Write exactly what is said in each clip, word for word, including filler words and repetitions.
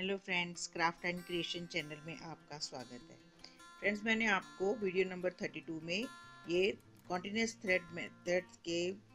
Hello friends, craft and creation channel में आपका स्वागत है। फ्रेंड्स, मैंने आपको वीडियो नंबर थर्टी टू में ये कॉन्टिन्यूस थ्रेड मेथड के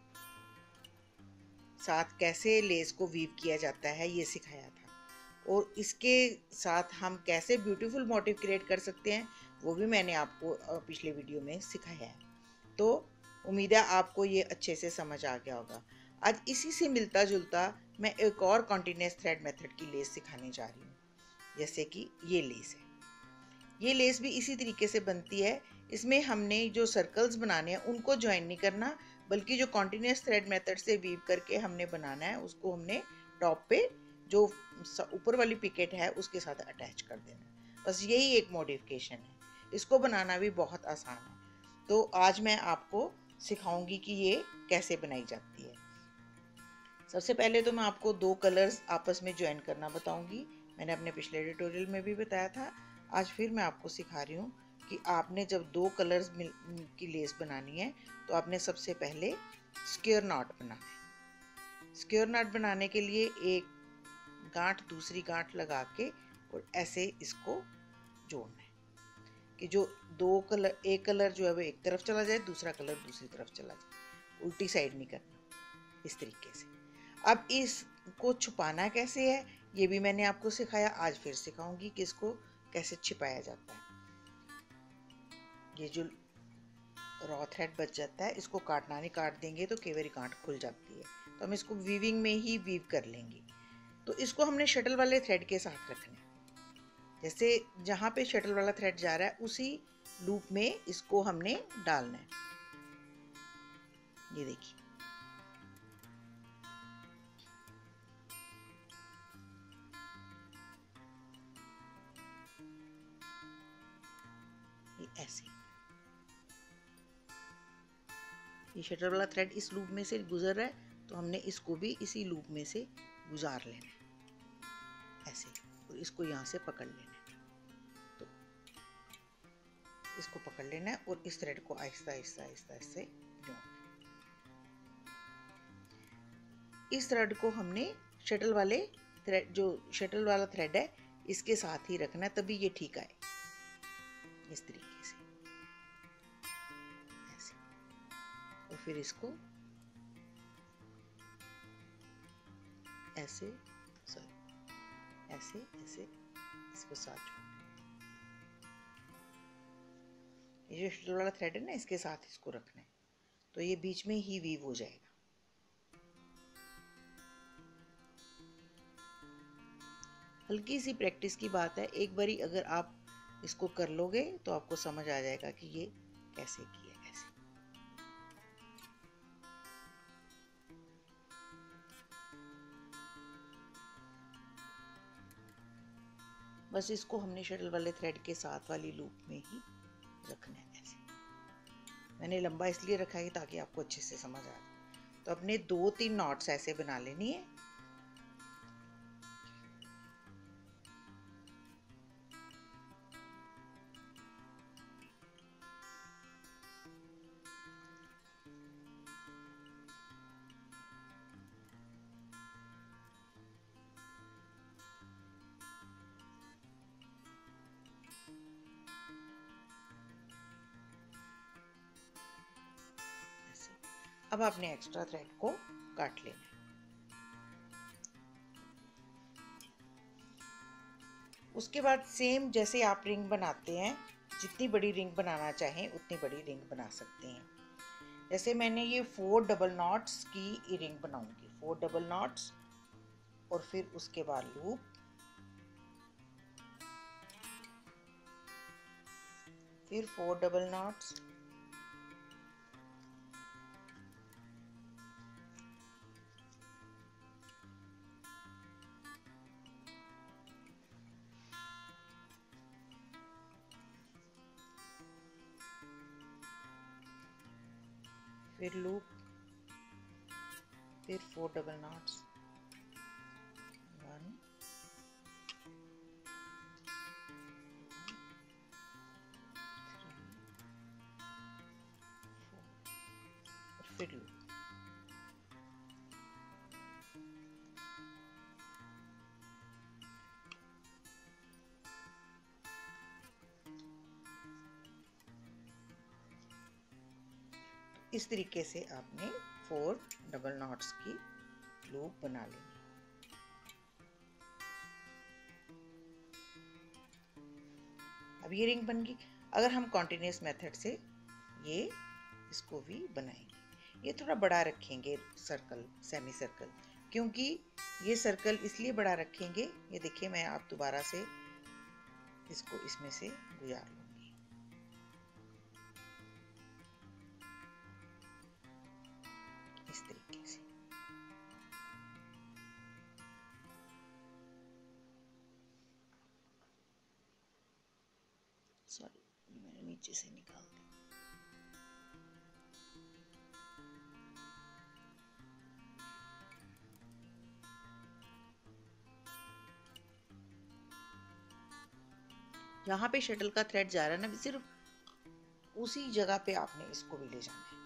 साथ कैसे लेस को वीव किया जाता है ये सिखाया था, और इसके साथ हम कैसे ब्यूटीफुल मोटिव क्रिएट कर सकते हैं वो भी मैंने आपको पिछले वीडियो में सिखाया है। तो उम्मीद है आपको ये अच्छे से समझ आ गया होगा। आज इसी से मिलता जुलता मैं एक और कॉन्टिन्यूस थ्रेड मेथड की लेस सिखाने जा रही हूँ। जैसे कि ये लेस है, ये लेस भी इसी तरीके से बनती है। इसमें हमने जो सर्कल्स बनाने हैं उनको ज्वाइन नहीं करना, बल्कि जो कॉन्टिन्यूस थ्रेड मेथड से वीव करके हमने बनाना है उसको हमने टॉप पे जो ऊपर वाली पिकेट है उसके साथ अटैच कर देना। बस यही एक मॉडिफिकेशन है। इसको बनाना भी बहुत आसान है। तो आज मैं आपको सिखाऊंगी कि ये कैसे बनाई जाती है। सबसे पहले तो मैं आपको दो कलर्स आपस में ज्वाइन करना बताऊंगी। मैंने अपने पिछले ट्यूटोरियल में भी बताया था। आज फिर मैं आपको सिखा रही हूँ कि आपने जब दो कलर्स की लेस बनानी है तो आपने सबसे पहले स्क्वायर नॉट बनाना है। स्क्वायर नॉट बनाने के लिए एक गांठ दूसरी गांठ लगा के और ऐसे इसको जोड़ना है कि जो दो कलर, एक कलर जो है वो एक तरफ चला जाए, दूसरा कलर दूसरी तरफ चला जाए। उल्टी साइड नहीं करना, इस तरीके से। अब इसको छुपाना कैसे है ये भी मैंने आपको सिखाया, आज फिर सिखाऊंगी कि इसको कैसे छिपाया जाता है। ये जो रॉ थ्रेड बच जाता है इसको काटना नहीं, काट देंगे तो कई बार गांठ खुल जाती है, तो हम इसको वीविंग में ही वीव कर लेंगे। तो इसको हमने शटल वाले थ्रेड के साथ रखना है। जैसे जहाँ पे शटल वाला थ्रेड जा रहा है उसी लूप में इसको हमने डालना है। ये देखिए, ये ऐसे ये शटर वाला थ्रेड इस लूप में से गुजर रहा है, तो हमने इसको भी इसी लूप में से गुजार लेना है ऐसे, और इसको यहाँ से पकड़ लेना है। तो इसको पकड़ लेना है और इस थ्रेड को आहिस्ता आहिस्ता आहिस्ता आहिस्ता जोड़। इस थ्रेड को हमने शटल वाले थ्रेड, जो शटल वाला थ्रेड है इसके साथ ही रखना है, तभी ये ठीक आए। इस तरीके से ऐसे, और फिर इसको ऐसे सॉरी ऐसे ऐसे इसको साथ जोड़। ये जो शटल वाला थ्रेड है ना इसके साथ इसको रखना है, तो ये बीच में ही वीव हो जाएगा। हल्की सी प्रैक्टिस की बात है, एक बारी अगर आप इसको कर लोगे तो आपको समझ आ जाएगा कि ये कैसे किया कैसे। बस इसको हमने शटल वाले थ्रेड के साथ वाली लूप में ही रखना है ऐसे। मैंने लंबा इसलिए रखा है ताकि आपको अच्छे से समझ आ जाए। तो अपने दो तीन नॉट्स ऐसे बना लेनी है। अब आपने एक्स्ट्रा थ्रेड को काट लेना है। उसके बाद सेम जैसे आप रिंग बनाते हैं, जितनी बड़ी रिंग बनाना चाहें उतनी बड़ी रिंग बना सकते हैं। जैसे मैंने ये फोर डबल नॉट्स की रिंग बनाऊंगी, फोर डबल नॉट्स और फिर उसके बाद लूप, फिर फोर डबल नॉट्स, फिर लूप, फिर फोर डबल नॉट्स, वन फिर लूप। इस तरीके से आपने फोर डबल नॉट्स की लूप बना लेनी। अब ये रिंग बन गई। अगर हम कॉन्टिन्यूस मेथड से ये इसको भी बनाएंगे, ये थोड़ा बड़ा रखेंगे सर्कल, सेमी सर्कल, क्योंकि ये सर्कल इसलिए बड़ा रखेंगे, ये देखिए मैं आप दोबारा से इसको इसमें से गुजार लूंगी। इस तरीके से सॉरी मैंने नीचे से निकाल दी। यहाँ पे शटल का थ्रेड जा रहा है ना, सिर्फ उसी जगह पे आपने इसको भी ले जाना है।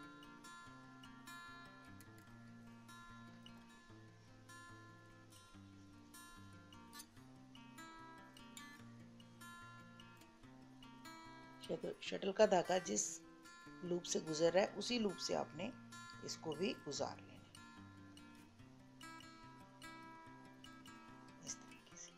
शटल का धागा जिस लूप से गुजर रहा है उसी लूप से आपने इसको भी गुजार लेना इस तरीके से।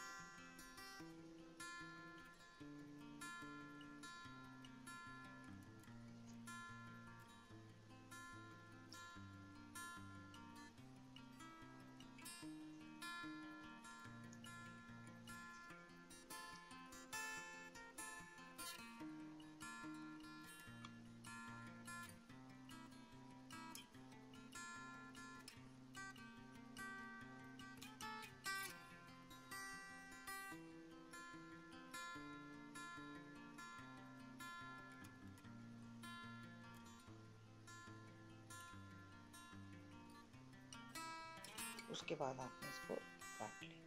उसके बाद आपने इसको काट लेना।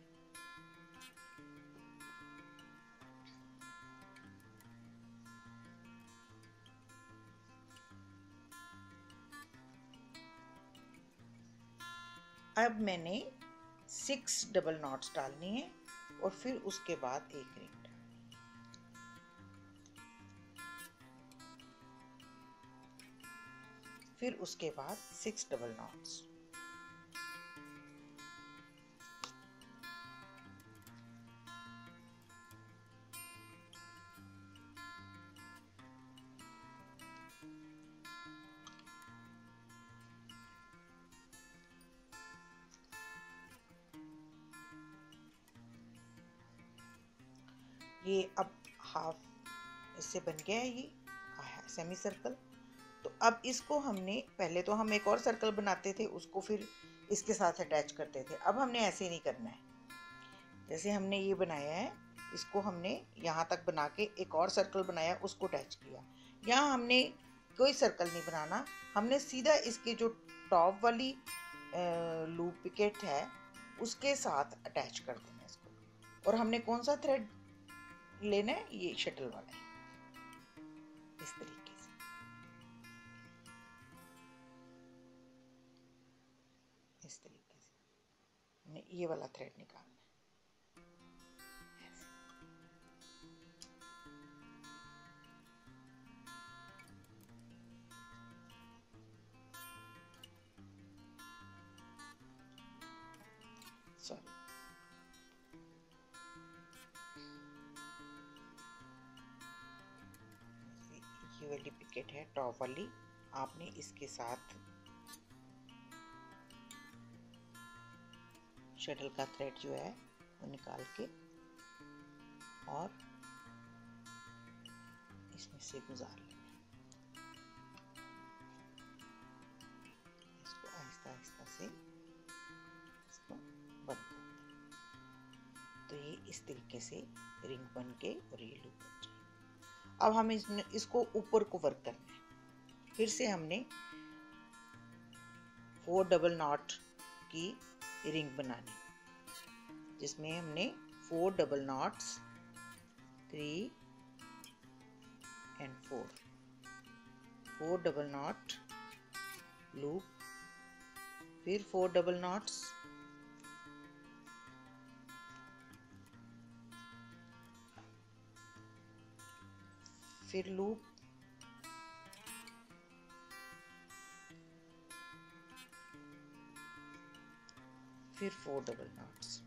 अब मैंने सिक्स डबल नॉट्स डालनी है और फिर उसके बाद एक रिंग डालनी है। फिर उसके बाद सिक्स डबल नॉट्स। ये अब हाफ इससे बन गया है, ये सेमी सर्कल। तो अब इसको हमने, पहले तो हम एक और सर्कल बनाते थे, उसको फिर इसके साथ अटैच करते थे। अब हमने ऐसे नहीं करना है। जैसे हमने ये बनाया है, इसको हमने यहाँ तक बना के एक और सर्कल बनाया, उसको अटैच किया। यहाँ हमने कोई सर्कल नहीं बनाना, हमने सीधा इसके जो टॉप वाली लूप पिकेट है उसके साथ अटैच कर देना इसको। और हमने कौन सा थ्रेड लेना है, ये शटल वाला है, इस तरीके से। इस तरीके से हमने ये वाला थ्रेड निकालना है। सॉरी, ये वाली पिकेट है टॉप वाली, आपने इसके साथ शटल का थ्रेड जो है वो निकाल के और इसमें से गुजार लेना है। इसको आहिस्ता आहिस्ता से इसको बंद कर दें। तो ये इस तरीके से रिंग बन के और ये लूप बन जाए। अब हमें इसको ऊपर को वर्क करना है। फिर से हमने फोर डबल नॉट की रिंग बनानी, जिसमें हमने four double knots, three and four, four double knot loop, फिर फोर डबल नॉट्स, फिर लूप, फिर फोर डबल नॉट्स।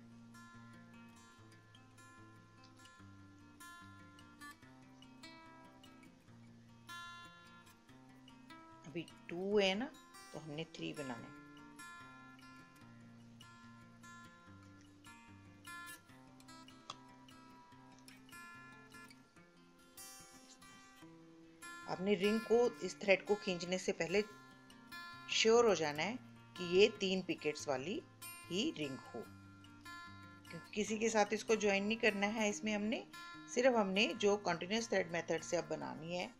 अभी टू है ना, तो हमने थ्री बनाने। आपने रिंग को, इस थ्रेड को खींचने से पहले श्योर हो जाना है कि ये तीन पिकेट्स वाली ही रिंग हो, क्योंकि किसी के साथ इसको ज्वाइन नहीं करना है। इसमें हमने सिर्फ हमने जो कंटिन्यूस थ्रेड मेथड से अब बनानी है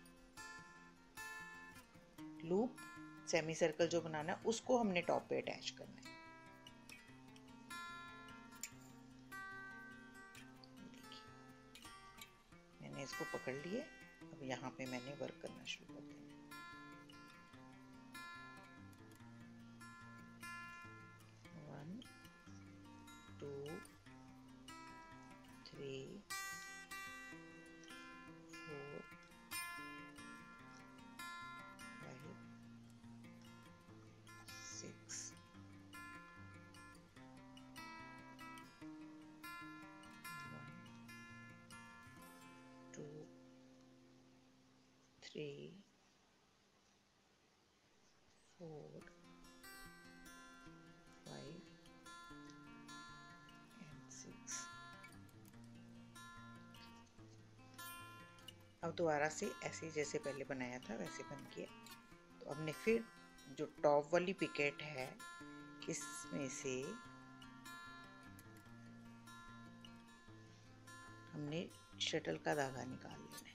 लूप, सेमी सर्कल जो बनाना है, उसको हमने टॉप पे अटैच करना है। मैंने इसको पकड़ लिया, अब यहाँ पे मैंने वर्क करना शुरू कर दिया। One, two, three, four, five, six, two, three, four, five and six. अब दोबारा से ऐसे जैसे पहले बनाया था वैसे बन गया। तो हमने फिर जो टॉप वाली पिकेट है इसमें से हमने शटल का धागा निकाल लेना है।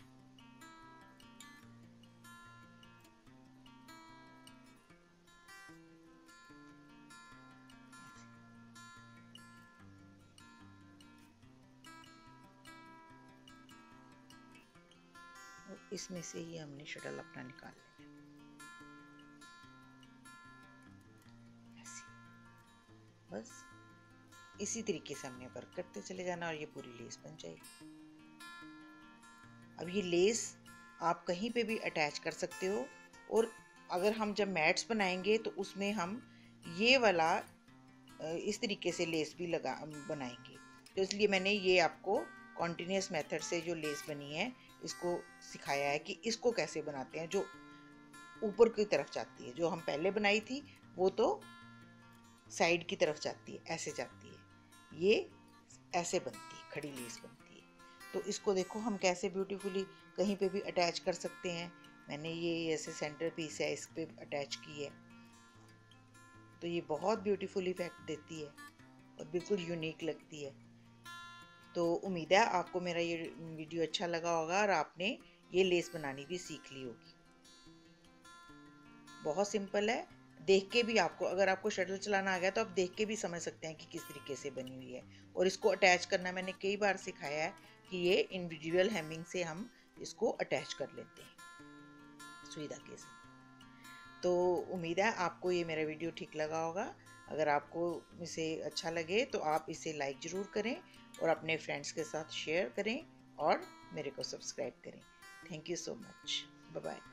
और इसमें से ही हमने शटल अपना निकाल लेना है ऐसे। बस इसी तरीके से हमने वर्क करते चले जाना और ये पूरी लेस बन जाएगी। अब ये लेस आप कहीं पे भी अटैच कर सकते हो, और अगर हम जब मैट्स बनाएंगे तो उसमें हम ये वाला इस तरीके से लेस भी लगा बनाएंगे। तो इसलिए मैंने ये आपको कॉन्टिन्यूस मेथड से जो लेस बनी है इसको सिखाया है कि इसको कैसे बनाते हैं, जो ऊपर की तरफ जाती है। जो हम पहले बनाई थी वो तो साइड की तरफ जाती है, ऐसे जाती है, ये ऐसे बनती है, खड़ी लेस बनती है। तो इसको देखो हम कैसे ब्यूटीफुली कहीं पे भी अटैच कर सकते हैं। मैंने ये ऐसे सेंटर पीस है इस पे अटैच की है, तो ये बहुत ब्यूटीफुल इफेक्ट देती है और बिल्कुल यूनिक लगती है। तो उम्मीद है आपको मेरा ये वीडियो अच्छा लगा होगा और आपने ये लेस बनानी भी सीख ली होगी। बहुत सिंपल है, देख के भी आपको, अगर आपको शटल चलाना आ गया तो आप देख के भी समझ सकते हैं कि किस तरीके से बनी हुई है। और इसको अटैच करना मैंने कई बार सिखाया है कि ये इंडिविजुअल हेमिंग से हम इसको अटैच कर लेते हैं सुई धागे से। तो उम्मीद है आपको ये मेरा वीडियो ठीक लगा होगा। अगर आपको इसे अच्छा लगे तो आप इसे लाइक ज़रूर करें और अपने फ्रेंड्स के साथ शेयर करें और मेरे को सब्सक्राइब करें। Thank you so much. Bye bye.